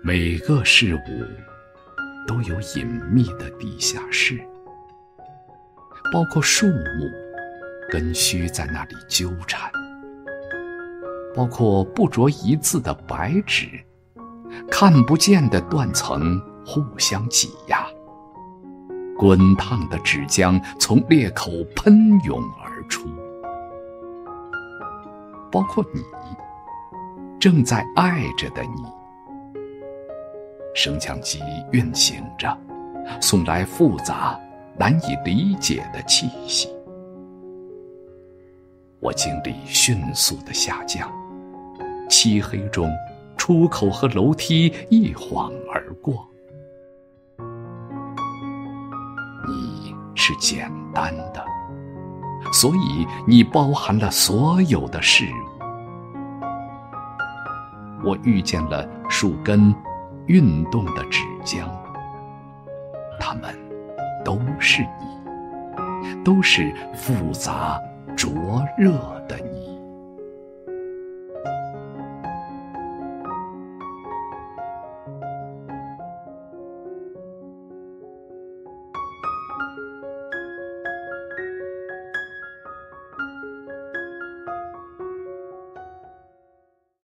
每个事物都有隐秘的地下室，包括树木，根须在那里纠缠，包括不着一字的白纸，看不见的断层互相挤压，滚烫的纸浆从裂口喷涌而出，包括你，正在爱着的你。升降机运行着，送来复杂难以理解的气息。我经历迅速的下降，漆黑中出口和楼梯一晃而过。你是简单的，所以你包含了所有的事物。我遇见了树根运动的纸浆，它们都是你，都是复杂灼热的你。